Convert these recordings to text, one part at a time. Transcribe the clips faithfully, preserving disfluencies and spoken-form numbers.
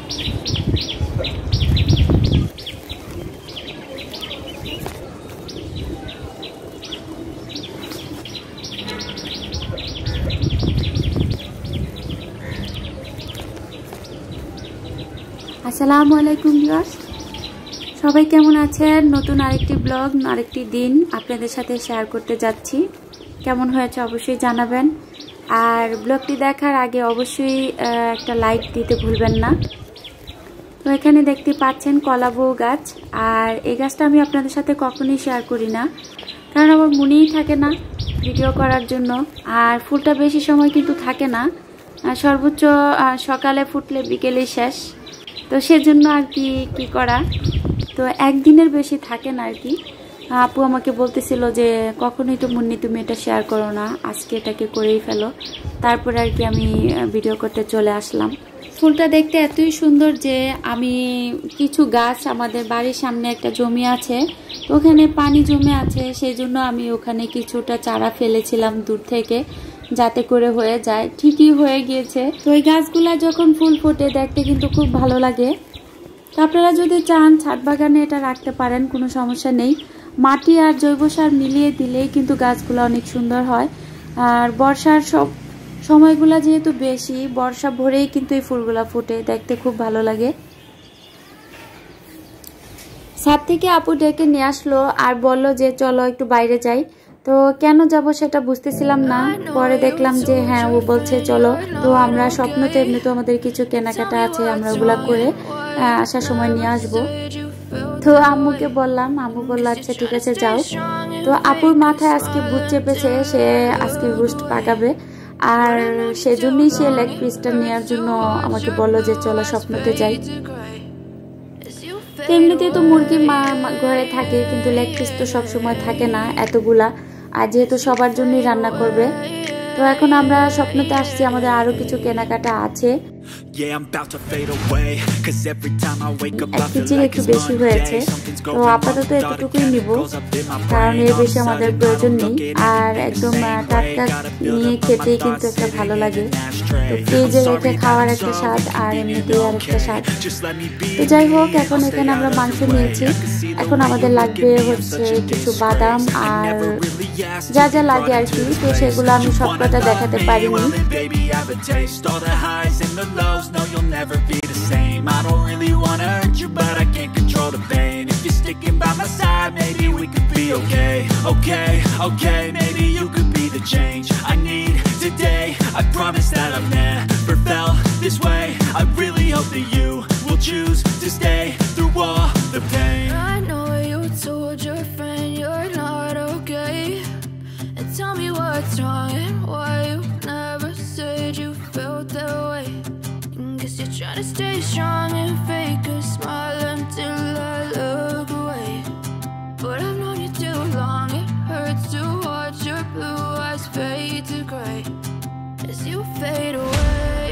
আসসালামুয়ালাইকুম viewers, সবাই কেমন আছেন? নতুন আরেকটি ব্লগ, আরেকটি দিন আপনাদের সাথে শেয়ার করতে যাচ্ছি। কেমন হয়েছে অবশ্যই জানাবেন, আর ব্লগটি দেখার আগে অবশ্যই একটা লাইক দিতে ভুলবেন না। তো এখানে দেখতে পাচ্ছেন কলা বউ গাছ, আর এই গাছটা আমি আপনাদের সাথে কখনোই শেয়ার করি না, কারণ আমার মনেই থাকে না ভিডিও করার জন্য। আর ফুলটা বেশি সময় কিন্তু থাকে না, সর্বোচ্চ সকালে ফুটলে বিকেলেই শেষ। তো সেজন্য আর কি কি করা, তো একদিনের বেশি থাকে না আর কি। আপু আমাকে বলতেছিল যে কখনোই তো মুন্নি তুমি এটা শেয়ার করো না, আজকে এটাকে করেই ফেলো। তারপরে আর কি আমি ভিডিও করতে চলে আসলাম। ফুলটা দেখতে এতই সুন্দর যে আমি কিছু গাছ, আমাদের বাড়ির সামনে একটা জমি আছে, তো ওখানে পানি জমে আছে, সেই জন্য আমি ওখানে কিছুটা চারা ফেলেছিলাম দূর থেকে, যাতে করে হয়ে যায়। ঠিকই হয়ে গিয়েছে। তো এই গাছগুলা যখন ফুল ফোটে দেখতে কিন্তু খুব ভালো লাগে। তো আপনারা যদি চান ছাদ বাগানে এটা রাখতে পারেন, কোনো সমস্যা নেই। মাটি আর জৈব সার মিলিয়ে দিলেই কিন্তু গাছগুলো অনেক সুন্দর হয়। আর বর্ষার সব সময়গুলা যেহেতু বেশি, বর্ষা ভরেই কিন্তু এই ফুলগুলা ফুটে, দেখতে খুব ভালো লাগে। ছাদ থেকে আপু ডেকে নিয়ে আসলো আর বললো যে চলো একটু বাইরে যাই। তো কেন যাব সেটা বুঝতেছিলাম না, পরে দেখলাম যে হ্যাঁ ও বলছে চলো। তো আমরা স্বপ্নতে এমনি তো আমাদের কিছু কেনাকাটা আছে, আমরা ওগুলা করে আসার সময় নিয়ে আসবো। তো আম্মুকে বললাম, আম্মু বললো আচ্ছা ঠিক আছে যাও। তো আপুর মাথায় আজকে ভূত চেপেছে, সে আজকে রোস্ট পাকাবে, আর সেজন্যই সে লেগ পিসটা নেওয়ার জন্য আমাকে বললো যে চলো স্বপ্নতে যাই। এমনিতেই তো মুরগি মা ঘরে থাকে, কিন্তু লেগ পিস তো সবসময় থাকে না এতগুলা, আর যেহেতু সবার জন্যই রান্না করবে। তো এখন আমরা স্বপ্নতে আসছি, আমাদের আরো কিছু কেনাকাটা আছে। একটু বেশি হয়েছে, তো আপাতত এতটুকুই নিব, কারণ এর বেশি আমাদের প্রয়োজন নেই। আর একদম টাটকা নিয়ে খেতেই কিন্তু একটা ভালো লাগে। তো ফ্রিজে রেখে খাওয়ার একটা স্বাদ, আর এমনিতেই আর একটা স্বাদ। তো যাই হোক, এখন এখানে আমরা মাংস নিয়েছি। এখন আমাদের লাগবে হচ্ছে কিছু বাদাম আর যা যা লাগে আর কি, তো সেগুলো আমি সবকটা দেখাতে পারিনি। No, you'll never be the same. I don't really wanna hurt you, but I can't control the pain. If you're sticking by my side, maybe we could be okay. Okay, okay, maybe you could be the change I need today. I promise that I've never felt this way. I really hope that you will choose to stay through all the pain. I know you told your friend you're not okay, and tell me what's wrong and why you never said you felt that way. You're trying to stay strong and fake a smile until I look away. But I've known you too long, it hurts to watch your blue eyes fade to gray as you fade away.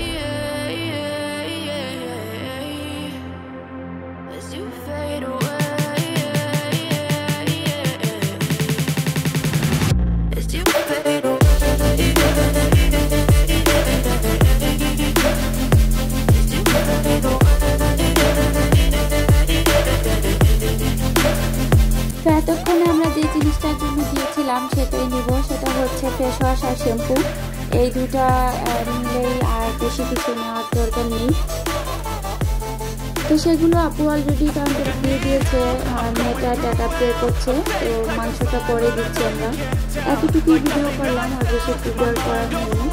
As you fade away. As you fade away. তো এতক্ষণে আমরা যে জিনিসটার জন্য দিয়েছিলাম সেটাই নিব, সেটা হচ্ছে ফেস ওয়াশ আর শ্যাম্পু। এই দুটা নিলেই, আর বেশি কিছু নেওয়ার দরকার নেই। তো সেগুলো আপু অলরেডি কাউন্টারে দিয়ে দিয়েছে, মেয়েটা টাকা পে করছে। তো মাংসটা পরে দিচ্ছি আমরা, এতটুকুই ভিডিও করলাম, আর বেশি ভিডিও করা হয়নি।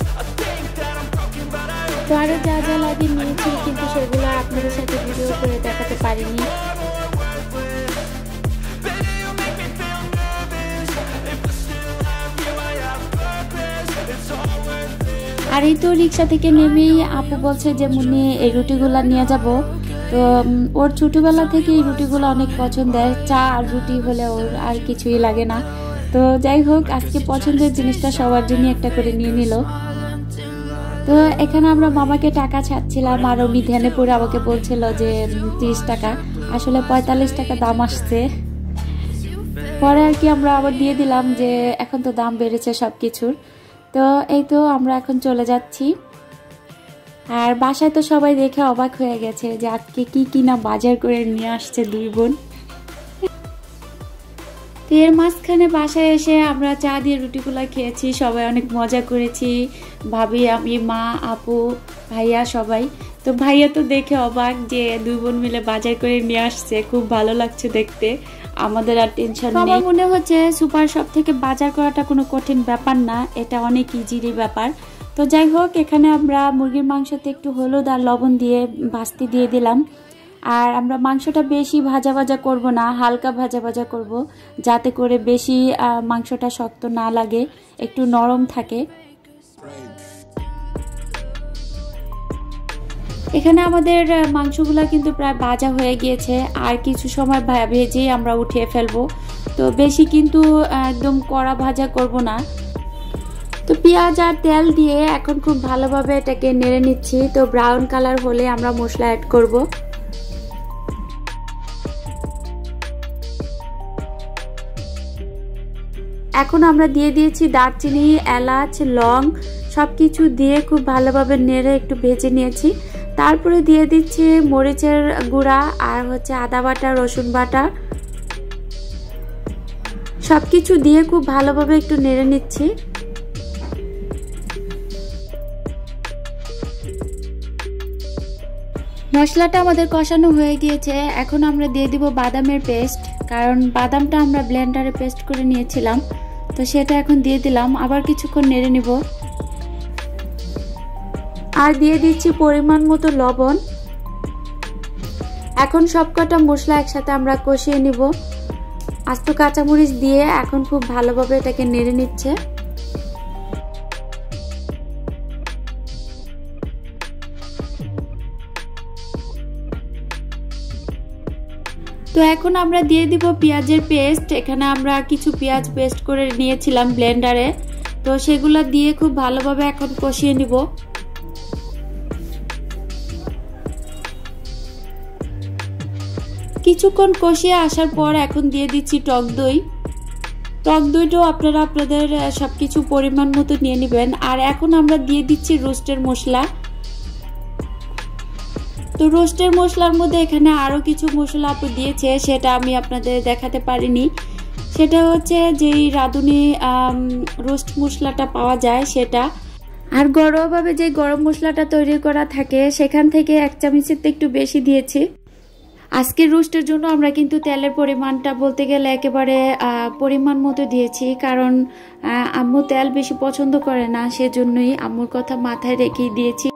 তো আরও যা যা লাগে নিয়েছি, কিন্তু সেগুলো আপনাদের সাথে ভিডিও করে দেখাতে পারিনি। আর এই তো রিক্সা থেকে নেমেই আপু বলছে যে মুন্নি এই রুটিগুলা নিয়ে যাব। তো ওর ছোটবেলা থেকে এই রুটিগুলো অনেক পছন্দের, চা আর রুটি হলে ওর আর কিছুই লাগে না। তো যাই হোক, আজকে পছন্দের জিনিসটা সবার জন্য একটা করে নিয়ে নিল। তো এখানে আমরা মামাকে টাকা ছাড়ছিলাম, আর উনি ধ্যানে পড়ে আমাকে বলছিল যে ত্রিশ টাকা, আসলে পঁয়তাল্লিশ টাকা দাম আসছে। পরে আর কি আমরা আবার দিয়ে দিলাম, যে এখন তো দাম বেড়েছে সব কিছুর। তো এই তো আমরা এখন চলে যাচ্ছি। আর বাসায় তো সবাই দেখে অবাক হয়ে গেছে যে আজকে কি কি না বাজার করে নিয়ে আসছে দুই বোন। তো এর মাঝখানে বাসায় এসে আমরা চা দিয়ে রুটিগুলা খেয়েছি, সবাই অনেক মজা করেছি, ভাবি, আমি, মা, আপু, ভাইয়া সবাই। তো ভাইয়া তো দেখে অবাক যে দুই বোন মিলে বাজার করে নিয়ে আসছে, খুব ভালো লাগছে দেখতে, আমাদের আর টেনশন নেই। আমার মনে হচ্ছে সুপার শপ থেকে বাজার করাটা কোনো কঠিন ব্যাপার না, এটা অনেক ইজিরই ব্যাপার। তো যাই হোক, এখানে আমরা মুরগির মাংসতে একটু হলুদ আর লবণ দিয়ে ভাজতে দিয়ে দিলাম। আর আমরা মাংসটা বেশি ভাজা ভাজা করব না, হালকা ভাজা ভাজা করব, যাতে করে বেশি মাংসটা শক্ত না লাগে, একটু নরম থাকে। এখানে আমাদের মাংসগুলা কিন্তু প্রায় ভাজা হয়ে গিয়েছে, আর কিছু সময় ভেজেই আমরা উঠিয়ে ফেলবো। তো বেশি কিন্তু একদম কড়া ভাজা করব না। তো পেঁয়াজ আর তেল দিয়ে এখন খুব ভালোভাবে এটাকে নেড়ে নিচ্ছি। তো ব্রাউন কালার হলে আমরা মশলা অ্যাড করব। এখন আমরা দিয়ে দিয়েছি দারচিনি, এলাচ, লং সব কিছু দিয়ে খুব ভালোভাবে নেড়ে একটু ভেজে নিয়েছি। তারপরে দিয়ে দিচ্ছি মরিচের গুঁড়া আর হচ্ছে আদা বাটা, রসুন বাটা, সব কিছু দিয়ে খুব ভালোভাবে একটু নেড়ে নিচ্ছি। মশলাটা আমাদের কষানো হয়ে গিয়েছে, এখন আমরা দিয়ে দিব বাদামের পেস্ট, কারণ বাদামটা আমরা ব্লেন্ডারে পেস্ট করে নিয়েছিলাম। তো সেটা এখন দিয়ে দিলাম, আবার কিছুক্ষণ নেড়ে নিব। আর দিয়ে দিচ্ছি পরিমাণ মতো লবণ। এখন সবকটা মশলা একসাথে আমরা কষিয়ে নিব। আস্ত কাঁচামরিচ দিয়ে এখন খুব ভালোভাবে এটাকে নেড়ে নিচ্ছে। তো এখন আমরা দিয়ে দিব পেঁয়াজের পেস্ট। এখানে আমরা কিছু পেঁয়াজ পেস্ট করে নিয়েছিলাম ব্লেন্ডারে, তো সেগুলো দিয়ে খুব ভালোভাবে এখন কষিয়ে নিব। কিছুক্ষণ কষিয়ে আসার পর এখন দিয়ে দিচ্ছি টক দই। টক দইটাও আপনারা আপনাদের সবকিছু পরিমাণ মতো নিয়ে নেবেন। আর এখন আমরা দিয়ে দিচ্ছি রোস্টের মশলা। তো রোস্টের মশলার মধ্যে এখানে আরো কিছু মশলা আপু দিয়েছে, সেটা আমি আপনাদের দেখাতে পারিনি। সেটা হচ্ছে যেই রাঁধুনি রোস্ট মশলাটা পাওয়া যায় সেটা, আর ঘরোয়াভাবে যে গরম মশলাটা তৈরি করা থাকে সেখান থেকে এক চামচের একটু বেশি দিয়েছি। আজকের রোস্টের জন্য আমরা কিন্তু তেলের পরিমাণটা বলতে গেলে একেবারে পরিমাণ মতো দিয়েছি, কারণ আম্মু তেল বেশি পছন্দ করে না, সেজন্যই আম্মুর কথা মাথায় রেখেই দিয়েছি।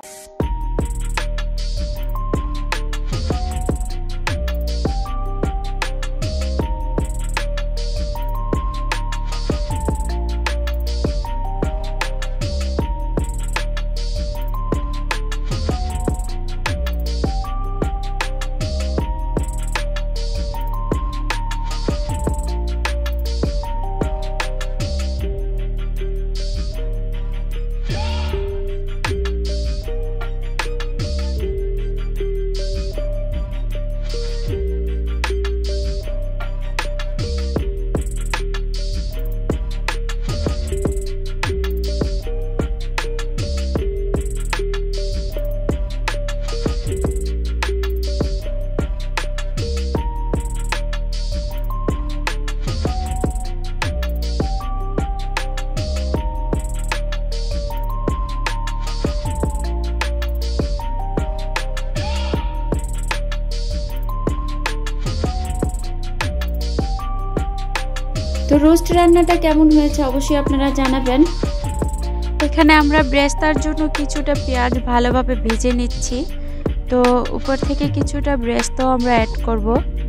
তো রোস্ট রান্নাটা কেমন হয়েছে অবশ্যই আপনারা জানাবেন। এখানে আমরা ব্রেস্তার জন্য কিছুটা পেঁয়াজ ভালোভাবে ভেজে নিচ্ছি। তো উপর থেকে কিছুটা ব্রেস্তাও আমরা অ্যাড করব।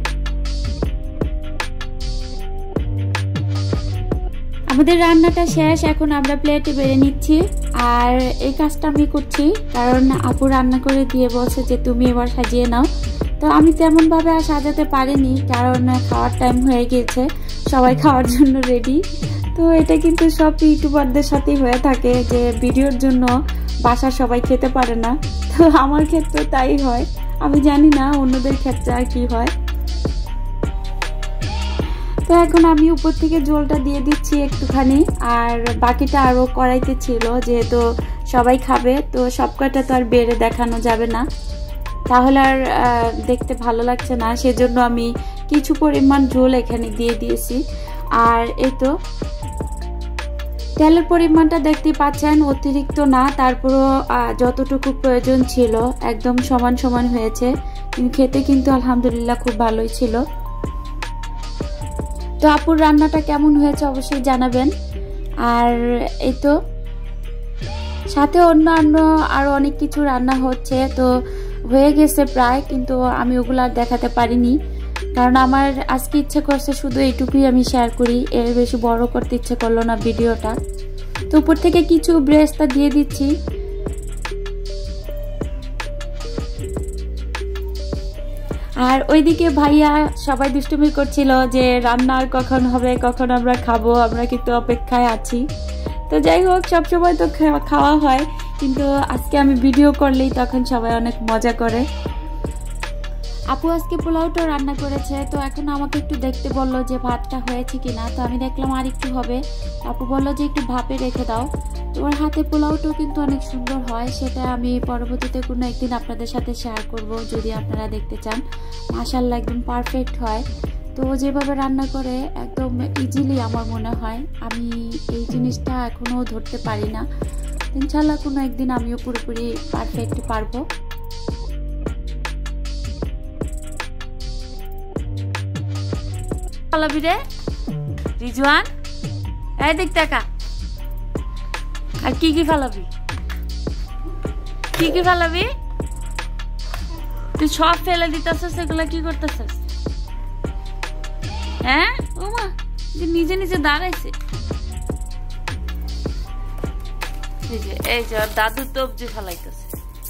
আমাদের রান্নাটা শেষ, এখন আমরা প্লেটে বেড়ে নিচ্ছি। আর এই কাজটা আমি করছি কারণ আপু রান্না করে দিয়ে বলছে যে তুমি এবার সাজিয়ে নাও। তো আমি তেমনভাবে আর সাজাতে পারিনি, কারণ খাওয়ার টাইম হয়ে গিয়েছে, সবাই খাওয়ার জন্য রেডি। তো এটা কিন্তু সব ইউটিউবারদের সাথেই হয়ে থাকে যে ভিডিওর জন্য বাসার সবাই খেতে পারে না। তো আমার ক্ষেত্রে তাই হয়, আমি জানি না অন্যদের ক্ষেত্রে আর কি হয়। তো এখন আমি উপর থেকে ঝোলটা দিয়ে দিচ্ছি একটুখানি, আর বাকিটা আরও কড়াইতে ছিল, যেহেতু সবাই খাবে, তো সব কটা তো আর বেড়ে দেখানো যাবে না, তাহলে আর দেখতে ভালো লাগছে না। সেজন্য আমি কিছু পরিমাণ ঝোল এখানে দিয়ে দিয়েছি। আর এই তো তেলের পরিমাণটা দেখতে পাচ্ছেন, অতিরিক্ত না, তারপরও যতটুকু প্রয়োজন ছিল একদম সমান সমান হয়েছে। কিন্তু খেতে কিন্তু আলহামদুলিল্লাহ খুব ভালোই ছিল। তো আপুর রান্নাটা কেমন হয়েছে অবশ্যই জানাবেন। আর এই তো সাথে অন্যান্য আরো অনেক কিছু রান্না হচ্ছে, তো হয়ে গেছে প্রায়, কিন্তু আমি ওগুলো আর দেখাতে পারিনি, কারণ আমার আজকে ইচ্ছে করছে শুধু এইটুকুই আমি শেয়ার করি, এর বেশি বড় করতে ইচ্ছে করলো না ভিডিওটা। তো উপর থেকে কিছু ব্রেস্তা দিয়ে দিচ্ছি। আর ওইদিকে ভাইয়া সবাই দুষ্টুমি করছিল যে রান্না আর কখন হবে, কখন আমরা খাবো, আমরা কিন্তু অপেক্ষায় আছি। তো যাই হোক, সবসময় তো খাওয়া হয়, কিন্তু আজকে আমি ভিডিও করলেই তখন সবাই অনেক মজা করে। আপু আজকে পোলাওটা রান্না করেছে, তো এখন আমাকে একটু দেখতে বললো যে ভাতটা হয়েছে কিনা, তো আমি দেখলাম আর একটু হবে। আপু বললো যে একটু ভাপে রেখে দাও। তো ওর হাতে পোলাওটাও কিন্তু অনেক সুন্দর হয়, সেটা আমি পরবর্তীতে কোনো একদিন আপনাদের সাথে শেয়ার করব যদি আপনারা দেখতে চান। মাশাআল্লাহ একদম পারফেক্ট হয়। তো যেভাবে রান্না করে একদম ইজিলি আমার মনে হয়, আমি এই জিনিসটা এখনো ধরতে পারি না। ইনশাআল্লাহ কোনো একদিন আমিও পুরোপুরি পারফেক্ট পারবো। ফালাবি রে রিজওয়ান, এই দেখ টাকা, আর কি কি ফালাবি, কি কি ফালাবি? তুই সব ফেলে দিতেছিস, এগুলা কি করতেছিস? হ্যাঁ ও মা, নিজে নিজে দাঁড়াইছে। এই যে এই যে দাদু তবজি ফালাইতেছে।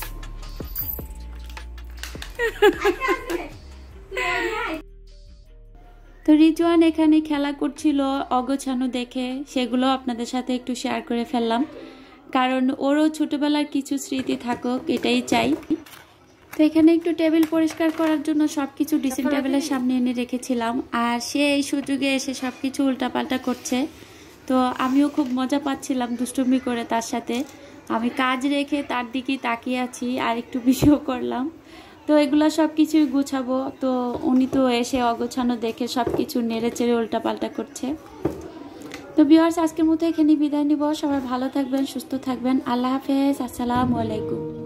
তো রিজওয়ান এখানে খেলা করছিল অগোছানো দেখে, সেগুলো আপনাদের সাথে একটু শেয়ার করে ফেললাম, কারণ ওরও ছোটবেলার কিছু স্মৃতি থাকুক এটাই চাই। তো এখানে একটু টেবিল পরিষ্কার করার জন্য সবকিছু ড্রেসিং টেবিলের সামনে এনে রেখেছিলাম, আর সে এই সুযোগে এসে সবকিছু উল্টাপাল্টা করছে। তো আমিও খুব মজা পাচ্ছিলাম দুষ্টুমি করে তার সাথে। আমি কাজ রেখে তার দিকেই তাকিয়ে আছি আর একটু ভিডিও করলাম। তো এগুলো সব কিছুই গুছাবো, তো উনি তো এসে অগোছানো দেখে সব কিছু নেড়ে চেড়ে উল্টাপাল্টা করছে। তো ভিউয়ার্স, আজকের মতো এখানে বিদায় নিব। সবাই ভালো থাকবেন, সুস্থ থাকবেন। আল্লাহ হাফেজ, আসসালামু আলাইকুম।